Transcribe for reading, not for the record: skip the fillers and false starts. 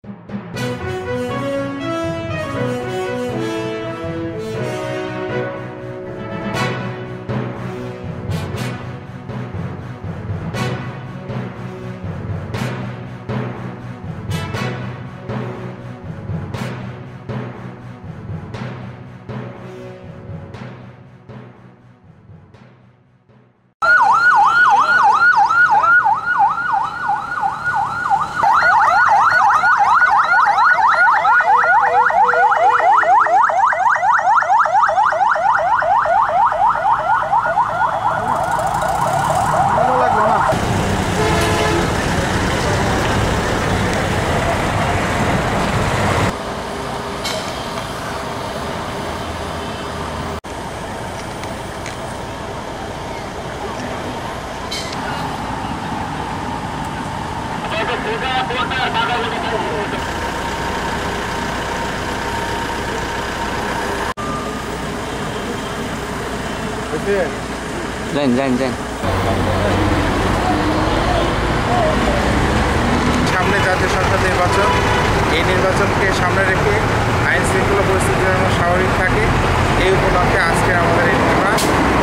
যান সামনে জাতীয় সংসদ নির্বাচন, এই নির্বাচনকে সামনে রেখে আইন শৃঙ্খলা পরিস্থিতি যেন স্বাভাবিক থাকে এই উপলক্ষে আজকে আমাদের এই ঘটনা।